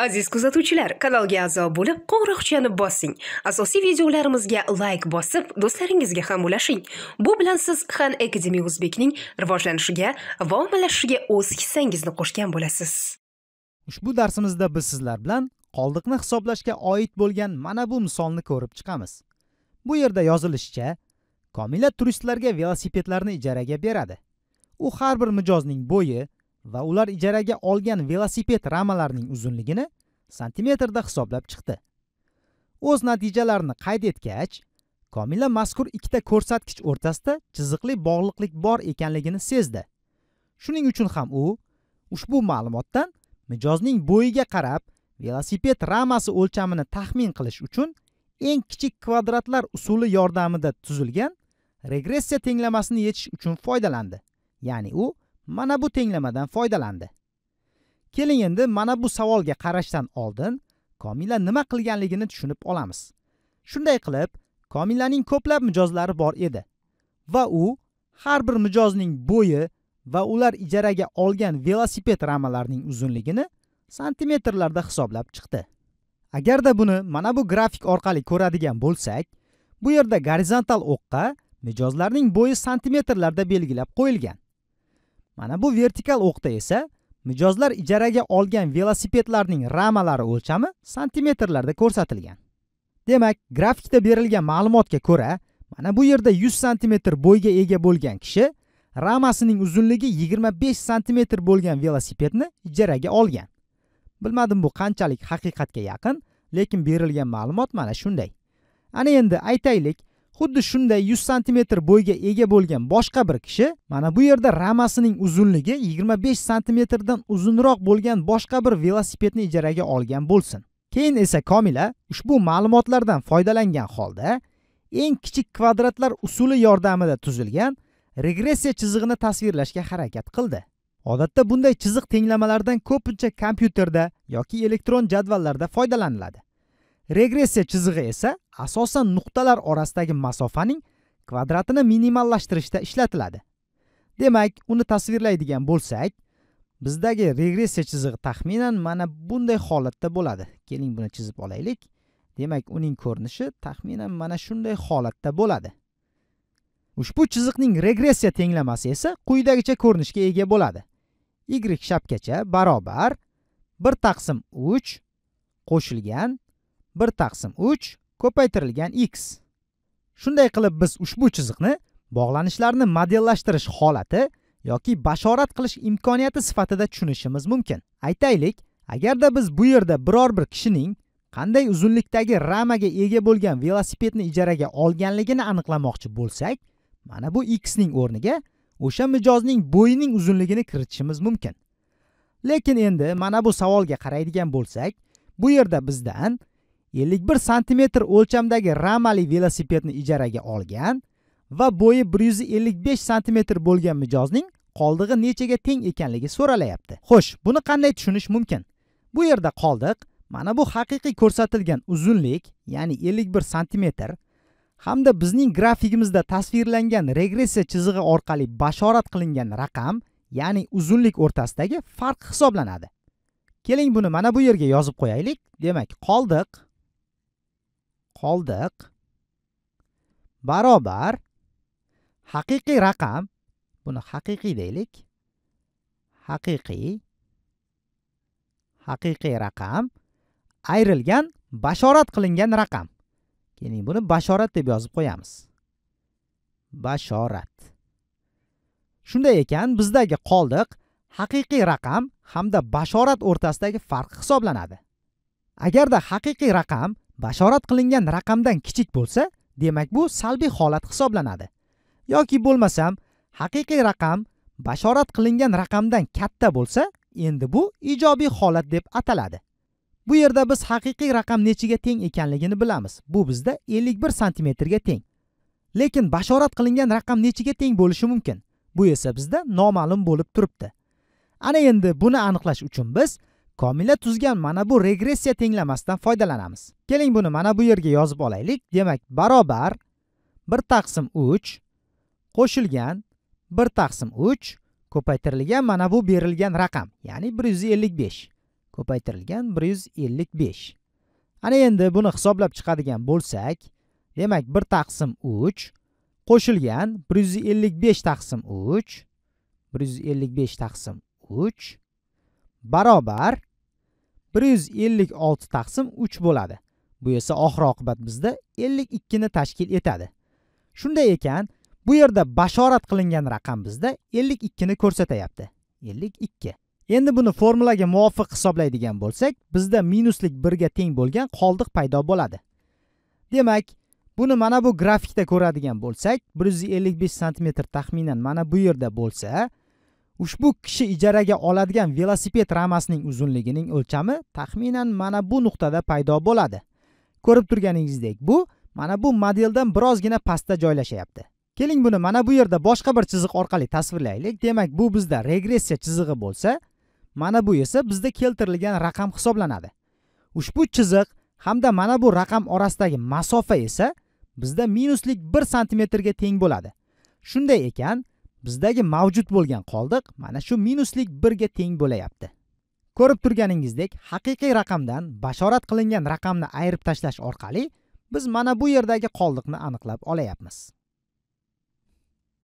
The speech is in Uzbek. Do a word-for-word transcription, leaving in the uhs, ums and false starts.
Aziz kuzatuvchilar, kanalga a'zo bo'lib, qo'ng'iroqchani bosing. Asosiy videolarimizga like bosib, do'stlaringizga ham ulashing. Bu bilan siz Khan Academy Uzbekning rivojlanishiga va ommalashishiga o'z hissangizni qo'shgan bo'lasiz. Ushbu darsimizda biz sizlar bilan qoldiqni hisoblashga oid bo'lgan mana bu misolni ko'rib chiqamiz. Bu yerda yozilishicha, Komila turistlarga velosipedlarni ijaraga beradi. U har bir mijozning bo'yi va ular ijaraga olgan velosiped ramalarining uzunligini santimetrda hisoblab chiqdi. O'z natijalarini qayd etgach, Komila mazkur ikkita ko'rsatkich o'rtasida chiziqli bog'liqlik bor ekanligini sezdi. Shuning uchun ham u ushbu ma'lumotdan mijozning bo'yiga qarab velosiped ramasi o'lchamini taxmin qilish uchun eng kichik kvadratlar usuli yordamida tuzilgan regressiya tenglamasini yechish uchun foydalandi. Ya'ni u mana bu tenglamadan foydalandi. Keling endi mana bu savolga qarashdan oldin Komila nima qilganligini tushunib olamiz. Shunday qilib, Komilaning ko'plab mijozlari bor edi va u har bir mijozning bo'yi va ular ijaraga olgan velosiped ramalarining uzunligini santimetrlarda hisoblab chiqdi. Agarda buni mana bu grafik orqali ko'radigan bo'lsak, bu yerda gorizontal o'qqa mijozlarning bo'yi santimetrlarda belgilab qo'yilgan. Mana bu vertikal o'qda esa mijozlar ijaraga olgan velosipedlarning ramalari o'lchami santimetrlarda ko'rsatilgan. Demak, grafikda berilgan ma'lumotga ko'ra, mana bu yerda yuz santimetr bo'yga ega bo'lgan kishi ramasining uzunligi yigirma besh santimetr bo'lgan velosipedni ijaraga olgan. Bilmadim bu qanchalik haqiqatga yaqin, lekin berilgan ma'lumot mana shunday. Ana endi aytaylik, xuddi shunday yuz santimetr bo'yga ega bo'lgan boshqa bir kishi mana bu yerda ramasining uzunligi yigirma besh santimetrdan uzunroq bo'lgan boshqa bir velosipedni ijaraga olgan bo'lsin. Keyin esa Komila ushbu ma'lumotlardan foydalangan holda eng kichik kvadratlar usuli yordamida tuzilgan regressiya chizig'ini tasvirlashga harakat qildi. Odatda bunday chiziq tenglamalardan ko'pincha kompyuterda yoki elektron jadvallarda foydalaniladi. Regressiya chizig'i esa asosan nuqtalar orasidagi masofaning kvadratini minimallashtirishda ishlatiladi. Demak, uni tasvirlaydigan bo'lsak, bizdagi regressiya chizig'i taxminan mana bunday holatda bo'ladi. Keling buni chizib olaylik. Demak, uning ko'rinishi taxminan mana shunday holatda bo'ladi. Ushbu chiziqning regressiya tenglamasi esa quyidagicha ko'rinishga ega bo'ladi. Y shapkacha barobar bir taqsim uch qo'shilgan bir taqsim uch ko'paytirilgan x. Shunday qilib biz ushbu chiziqni bog'lanishlarni modellashtirish holati yoki bashorat qilish imkoniyati sifatida tushunishimiz mumkin. Aytaylik, agarda biz bu yerda biror bir kishining qanday uzunlikdagi ramaga ega bo'lgan velosipedni ijaraga olganligini aniqlamoqchi bo'lsak, mana bu x ning o'rniga o'sha mijozning bo'yining uzunligini kiritishimiz mumkin. Lekin endi mana bu savolga qaraydigan bo'lsak, bu yerda bizdan ellik bir santimetr o'lchamdagi ramali velosipedni ijaraga olgan va bo'yi bir yuz ellik besh santimetr bo'lgan mijozning qoldig'i nechaga teng ekanligi so'ralayapti. Xo'sh, buni qanday tushunish mumkin? Bu yerda qoldiq mana bu haqiqiy ko'rsatilgan uzunlik, ya'ni ellik bir santimetr hamda bizning grafikimizda tasvirlangan regressiya chizig'i orqali bashorat qilingan raqam, ya'ni uzunlik o'rtasidagi farq hisoblanadi. Keling buni mana bu yerga yozib qo'yaylik. Demak, qoldiq qoldiq barobar haqiqiy raqam, buni haqiqiy deylik. Haqiqiy haqiqiy raqam ayrilgan bashorat qilingan raqam. Keling buni bashorat deb yozib qo'yamiz. Bashorat. Shunday ekan, bizdagi qoldiq haqiqiy raqam hamda bashorat o'rtasidagi farq hisoblanadi. Agarda haqiqiy raqam bashorat qilingan raqamdan kichik bo'lsa, demak bu salbiy holat hisoblanadi. Yoki bo'lmasam, haqiqiy raqam bashorat qilingan raqamdan katta bo'lsa, endi bu ijobiy holat deb ataladi. Bu yerda biz haqiqiy raqam nechiga teng ekanligini bilamiz. Bu bizda ellik bir santimetrga teng. Lekin bashorat qilingan raqam nechiga teng bo'lishi mumkin? Bu esa bizda noma'lum bo'lib turibdi. Ana endi buni aniqlash uchun biz Komila tuzgan mana bu regressiya tenglamasidan foydalanamiz. Keling buni mana bu yerga yozib olaylik. Demak, barobar bir taqsim uch qo'shilgan bir taqsim uch ko'paytirilgan mana bu berilgan raqam, ya'ni bir yuz ellik besh ko'paytirilgan bir yuz ellik besh. Ana endi buni hisoblab chiqadigan bo'lsak, demak bir taqsim uch qo'shilgan bir yuz ellik besh taqsim uch, bir yuz ellik besh taqsim uch barobar bir yuz ellik olti taqsim uch bo'ladi. Bu esa oxir oqibat bizda ellik ikki ni tashkil etadi. Shunday ekan, bu yerda bashorat qilingan raqam bizda ellik ikki ni ko'rsatyapti. ellik ikki. Endi buni formulaga muvofiq hisoblaydigan bo'lsak, bizda minuslik bir ga teng bo'lgan qoldiq paydo bo'ladi. Demak, buni mana bu grafikda ko'radigan bo'lsak, bir yuz ellik besh santimetr taxminan mana bu yerda bo'lsa, ushbu kishi ijaraga oladigan velosiped ramasining uzunligining o'lchami taxminan mana bu nuqtada paydo bo'ladi. Ko'rib turganingizdek, bu mana bu modeldan birozgina pastda joylashyapti. Keling buni mana bu yerda boshqa bir chiziq orqali tasvirlaylik. Demak, bu bizda regressiya chizig'i bo'lsa, mana bu esa bizda keltirilgan raqam hisoblanadi. Ushbu chiziq hamda mana bu raqam orasidagi masofa esa bizda minuslik bir santimetrga teng bo'ladi. Shunday ekan, bizdagi mavjud bo'lgan qoldiq mana shu minuslik bir ga teng bo'layapti. Ko'rib turganingizdek, haqiqiy raqamdan bashorat qilingan raqamni ayirib tashlash orqali biz mana bu yerdagi qoldiqni aniqlab olayapmiz.